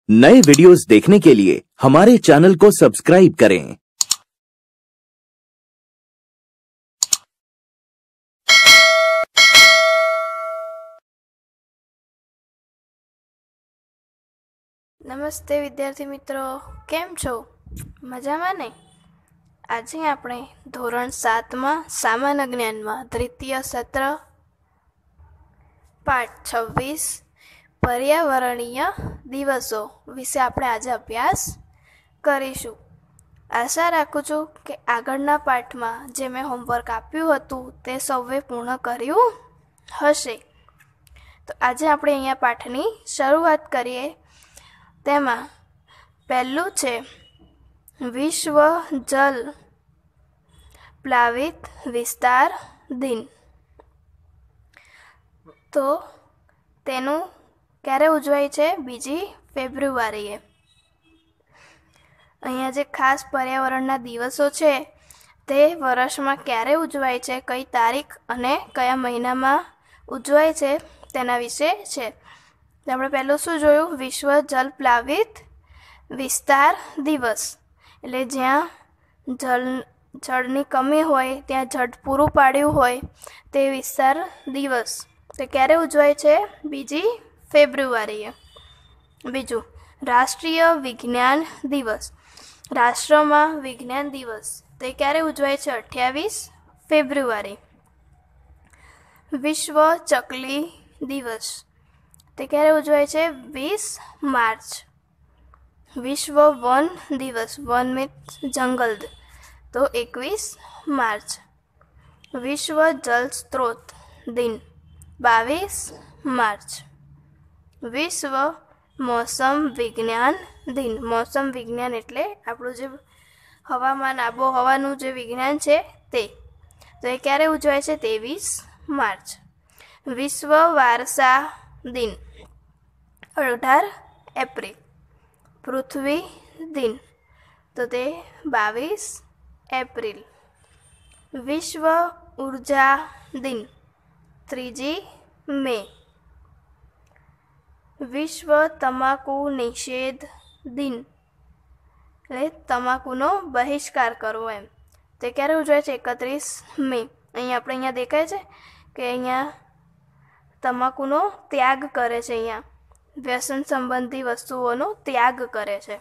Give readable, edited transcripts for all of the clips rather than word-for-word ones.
नए वीडियोस देखने के लिए हमारे चैनल को सब्सक्राइब करें। नमस्ते विद्यार्थी मित्रों, केम छो? मजामां ने? आज આપણે ધોરણ 7 માં સામાન્ય જ્ઞાનમાં દ્વિતીય સત્ર પાઠ 26 પર્યાવરણીય દિવસો વિશે આપણે આજે અભ્યાસ કરીશું। આશા રાખું છું કે આગળના પાઠમાં જે મેં હોમવર્ક આપ્યું હતું તે સૌએ પૂર્ણ કર્યું હશે। તો આજે આપણે અહીંયા પાઠની શરૂઆત કરીએ। તેમાં પહેલું છે વિશ્વ જલ પ્લાવિત વિસ્તાર દિન। તો તેનું ક્યારે ઉજવાય છે? 2 ફેબ્રુઆરીએ। અહીંયા જે ખાસ પર્યાવરણના દિવસો છે તે વર્ષમાં ક્યારે ઉજવાય છે, કઈ તારીખ અને કયા મહિનામાં ઉજવાય છે તેના વિશે છે। આપણે પહેલું શું જોયું? વિશ્વ જલ પ્લાવિત વિસ્તાર દિવસ, એટલે જ્યાં જળની કમી હોય, ત્યાં જળ પૂરું પાડ્યું હોય તે વિસ્તાર દિવસ તે ક્યારે ઉજવાય છે? 2 ફેબ્રુઆરીએ। બીજું, રાષ્ટ્રીય વિજ્ઞાન દિવસ। રાષ્ટ્રમાં વિજ્ઞાન દિવસ તે ક્યારે ઉજવાય છે? 28 ફેબ્રુઆરી। વિશ્વ ચકલી દિવસ તે ક્યારે ઉજવાય છે? 20 માર્ચ। વિશ્વ વન દિવસ, વન મીન્સ જંગલ, તો 21 માર્ચ। વિશ્વ જલ સ્ત્રોત દિન 22 માર્ચ। વિશ્વ મોસમ વિજ્ઞાન દિન, મોસમ વિજ્ઞાન એટલે આપણું જે હવામાન આબોહવાનું જે વિજ્ઞાન છે તે, તો એ ક્યારે ઉજવાય છે? 23 માર્ચ। વિશ્વ વારસા દિન 18 એપ્રિલ। પૃથ્વી દિન તો તે 22 એપ્રિલ। વિશ્વ ઉર્જા દિન 3 મે। વિશ્વ તમાકુ નિષેધ દિન એટલે તમાકુનો બહિષ્કાર કરવો એમ, તે ક્યારે ઉજવાય છે? 31 મે। અહીંયા દેખાય છે કે અહીંયા તમાકુનો ત્યાગ કરે છે, અહીંયા વ્યસન સંબંધી વસ્તુઓનો ત્યાગ કરે છે।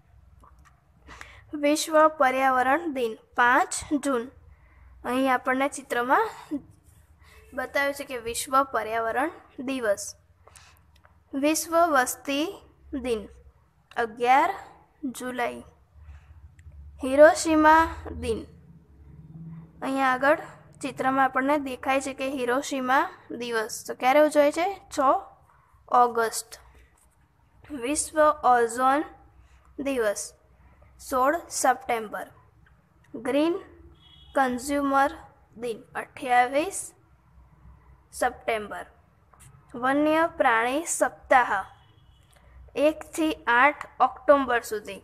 વિશ્વ પર્યાવરણ દિન 5 જૂન। અહીં આપણને ચિત્રમાં બતાવ્યું છે કે વિશ્વ પર્યાવરણ દિવસ। વિશ્વ વસ્તી દિન 11 જુલાઈ। હિરોશિમા દિન, અહીંયા આગળ ચિત્રમાં આપણને દેખાય છે કે હિરોશિમા દિવસ તો ક્યારે ઉજવાય છે? 6 ઓગસ્ટ। વિશ્વ ઓઝોન દિવસ 16 સપ્ટેમ્બર। ગ્રીન કન્ઝ્યુમર દિન 28 સપ્ટેમ્બર। વન્ય પ્રાણી સપ્તાહ 1 થી 8 ઓક્ટોબર સુધી।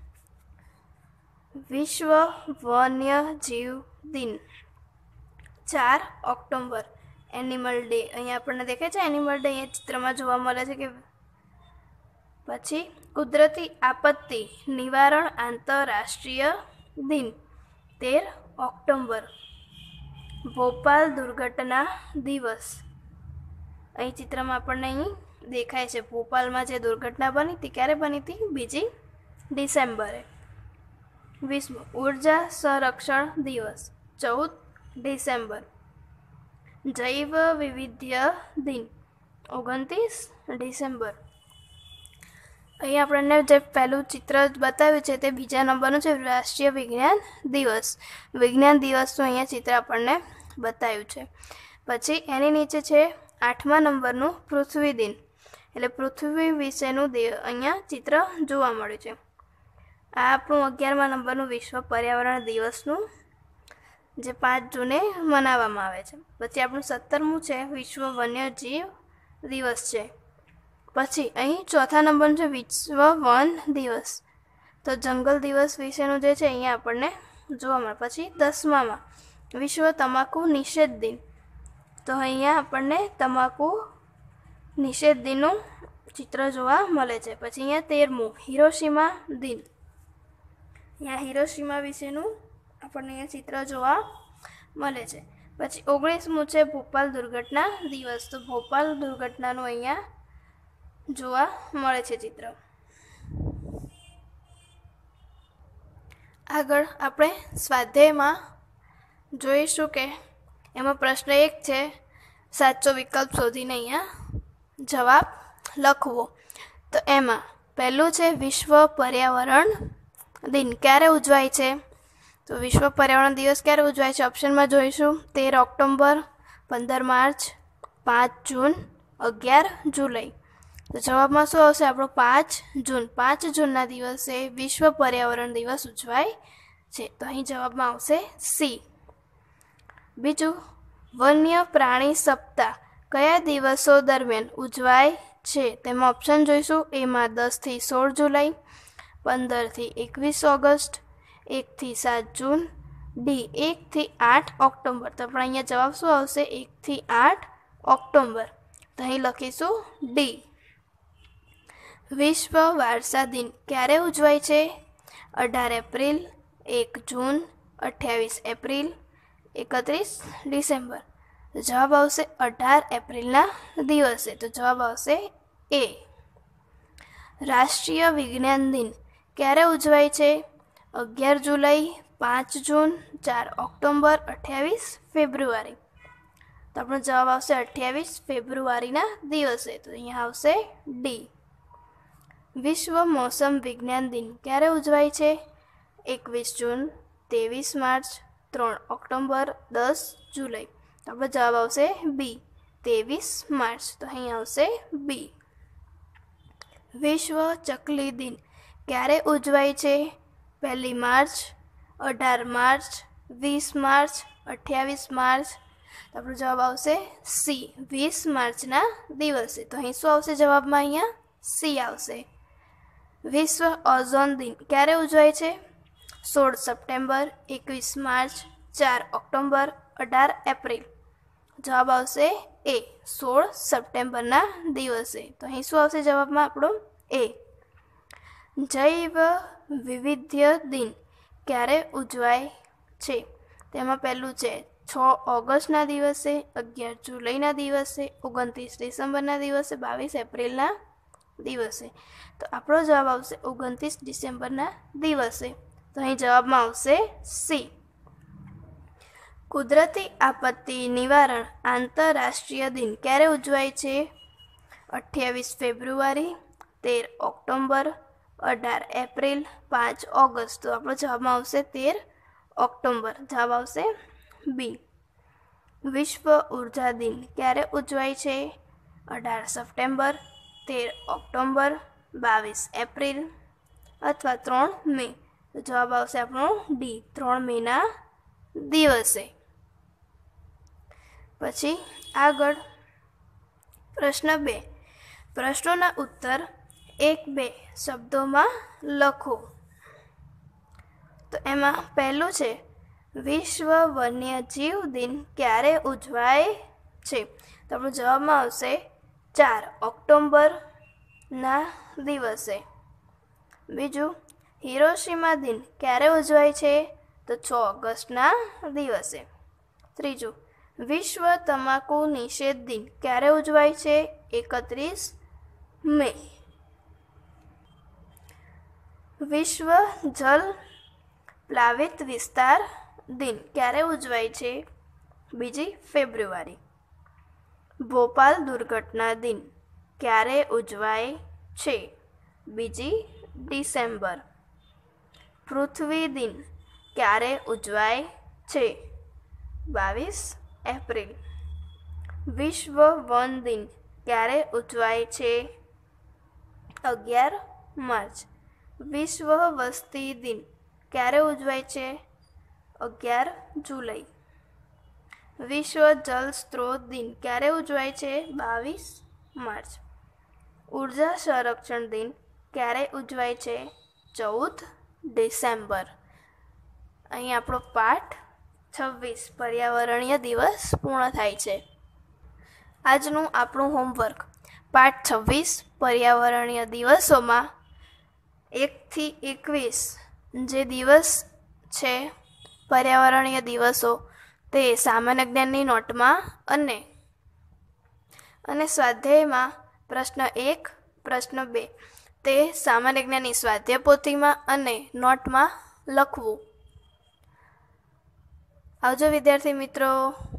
વિશ્વ વન્ય જીવ દિન 4 ઓક્ટોબર। એનિમલ ડે, અહીંયા આપણને દેખાય છે એનિમલ ડે, અહીંયા ચિત્રમાં જોવા મળે છે કે પછી કુદરતી આપત્તિ નિવારણ આંતરરાષ્ટ્રીય દિન 13 ઓક્ટોબર। ભોપાલ દુર્ઘટના દિવસ, અહીં ચિત્રમાં આપણને અહીં દેખાય છે ભોપાલમાં જે દુર્ઘટના બની હતી, ક્યારે બની હતી? 2 ડિસેમ્બરે। વિશ્વ ઉર્જા સંરક્ષણ દિવસ 14 ડિસેમ્બર। જૈવ વિવિધ્ય દિન 29 ડિસેમ્બર। અહીં આપણને જે પહેલું ચિત્ર બતાવ્યું છે તે 2 નંબરનું છે, રાષ્ટ્રીય વિજ્ઞાન દિવસ। વિજ્ઞાન દિવસનું અહીંયા ચિત્ર આપણને બતાવ્યું છે। પછી એની નીચે છે 8મા નંબરનું પૃથ્વી દિન, એટલે પૃથ્વી વિશેનું અહીંયા ચિત્ર જોવા મળ્યું છે। આ આપણું 11મા નંબરનું વિશ્વ પર્યાવરણ દિવસનું જે 5 જૂને મનાવવામાં આવે છે। પછી આપણું 17મું છે વિશ્વ વન્યજીવ દિવસ છે। પછી અહીં 4થા નંબરનું છે વિશ્વ વન દિવસ, તો જંગલ દિવસ વિશેનું જે છે અહીંયા આપણને જોવા મળે। પછી 10મામાં વિશ્વ તમાકુ નિષેધ દિન, તો અહીંયા આપણને તમાકુ નિષેધ દિનનું ચિત્ર જોવા મળે છે. પછી અહીંયા 13મું હિરોશીમા દિન. અહીંયા હિરોશીમા વિશેનું આપણને અહીંયા ચિત્ર જોવા મળે છે. પછી 19મું છે ભોપાલ દુર્ઘટના દિવસ. તો ભોપાલ દુર્ઘટનાનું અહીંયા જોવા મળે છે ચિત્ર. આગળ આપણે સ્વાધ્યાયમાં જોઈશું કે એમાં પ્રશ્ન 1 છે, સાચો વિકલ્પ શોધીને અહીંયા જવાબ લખવો. તો એમાં પહેલું છે વિશ્વ પર્યાવરણ દિન ક્યારે ઉજવાય છે? તો વિશ્વ પર્યાવરણ દિવસ ક્યારે ઉજવાય છે? ઓપ્શનમાં જોઈશું 13 ઓક્ટોબર, 15 માર્ચ, 5 જૂન, 11 જુલાઈ. તો જવાબમાં શું આવશે આપણો? 5 જૂન. 5 જૂનના દિવસે વિશ્વ પર્યાવરણ દિવસ ઉજવાય છે. તો અહીં જવાબમાં આવશે સી. બીજું, વન્ય પ્રાણી સપ્તાહ કયા દિવસો દરમિયાન ઉજવાય છે? તેમાં ઓપ્શન જોઈશું. એમાં 10 થી 16 જુલાઈ, 15 થી 21 ઓગસ્ટ, 1 થી 7 જૂન, ડી 1 થી 8 ઓક્ટોબર. તો આપણે અહીંયા જવાબ શું આવશે? 1 થી 8 ઓક્ટોબર. તો અહીં લખીશું ડી. વિશ્વ વારસા દિન ક્યારે ઉજવાય છે? 18 એપ્રિલ, 1 જૂન, 28 એપ્રિલ, 31 ડિસેમ્બર. તો જવાબ આવશે 18 એપ્રિલના દિવસે. તો જવાબ આવશે એ. રાષ્ટ્રીય વિજ્ઞાન દિન ક્યારે ઉજવાય છે? 11 જુલાઈ, 5 જૂન, 4 ઓક્ટોબર, 28 ફેબ્રુઆરી. તો આપણો જવાબ આવશે 28 ફેબ્રુઆરીના દિવસે. તો અહીંયા આવશે ડી. વિશ્વ મોસમ વિજ્ઞાન દિન ક્યારે ઉજવાય છે? 21 જૂન, 23 માર્ચ, 3 ઓક્ટોબર, 10 જુલાઈ. તો આપણો જવાબ આવશે બી 23 માર્ચ. તો અહીં આવશે બી. વિશ્વ ચકલી દિન ક્યારે ઉજવાય છે? 1 માર્ચ, 18 માર્ચ, 20 માર્ચ, 28 માર્ચ. તો આપણો જવાબ આવશે સી 20 માર્ચના દિવસે. તો અહીં શું આવશે જવાબમાં? અહીંયા સી આવશે. વિશ્વ ઓઝોન દિન ક્યારે ઉજવાય છે? 16 સપ્ટેમ્બર, 21 માર્ચ, 4 ઓક્ટોબર, 18 એપ્રિલ. જવાબ આવશે એ 16 સપ્ટેમ્બરના દિવસે. તો અહીં શું આવશે જવાબમાં આપણો? એ. જૈવ વિવિધ્ય દિન ક્યારે ઉજવાય છે? તેમાં પહેલું છે 6 ઓગસ્ટના દિવસે, 11 જુલાઈના દિવસે, 29 ડિસેમ્બરના દિવસે, 22 એપ્રિલના દિવસે. તો આપણો જવાબ આવશે 29 ડિસેમ્બરના દિવસે. તો અહીં જવાબમાં આવશે સી. કુદરતી આપત્તિ નિવારણ આંતરરાષ્ટ્રીય દિન ક્યારે ઉજવાય છે? 28 ફેબ્રુઆરી, 13 ઓક્ટોબર, 18 એપ્રિલ, 5 ઓગસ્ટ. તો આપણો જવાબમાં આવશે 13 ઓક્ટોબર. જવાબ આવશે બી. વિશ્વ ઉર્જા દિન ક્યારે ઉજવાય છે? 18 સપ્ટેમ્બર, 13 ઓક્ટોબર, 22 એપ્રિલ અથવા 3 મે. તો જવાબ આવશે આપણો ડી 3 મેના દિવસે. પછી આગળ પ્રશ્ન 2. પ્રશ્નોના ઉત્તર 1-2 શબ્દોમાં લખો. તો એમાં પહેલું છે વિશ્વ વન્યજીવ દિન ક્યારે ઉજવાય છે? તો આપણો જવાબમાં આવશે 4 ઓક્ટોબરના દિવસે. બીજું, હિરોશીમા દિન ક્યારે ઉજવાય છે? તો 6 ઓગસ્ટના દિવસે. ત્રીજું, વિશ્વ તમાકુ નિષેધ દિન ક્યારે ઉજવાય છે? 31 મે. વિશ્વ જલ પ્લાવિત વિસ્તાર દિન ક્યારે ઉજવાય છે? 2 ફેબ્રુઆરી. ભોપાલ દુર્ઘટના દિન ક્યારે ઉજવાય છે? 2 ડિસેમ્બર. પૃથ્વી દિન ક્યારે ઉજવાય છે? 22 એપ્રિલ. વિશ્વ વન દિન ક્યારે ઉજવાય છે? 11 માર્ચ. વિશ્વ વસ્તી દિન ક્યારે ઉજવાય છે? 11 જુલાઈ. વિશ્વ જલ સ્ત્રોત દિન ક્યારે ઉજવાય છે? 22 માર્ચ. ઉર્જા સંરક્ષણ દિન ક્યારે ઉજવાય છે? 14 ડિસેમ્બર. અહીં આપણો પાઠ 26 પર્યાવરણીય દિવસ પૂર્ણ થાય છે. આજનું આપણું હોમવર્ક પાઠ 26 પર્યાવરણીય દિવસોમાં 1 થી 21 જે દિવસ છે પર્યાવરણીય દિવસો તે સામાન્ય જ્ઞાનની નોટમાં અને સ્વાધ્યાયમાં પ્રશ્ન 1 પ્રશ્ન 2 તે સામાન્ય જ્ઞાનની સ્વાધ્યાય પોથીમાં અને નોટમાં લખવું. આવજો વિદ્યાર્થી મિત્રો.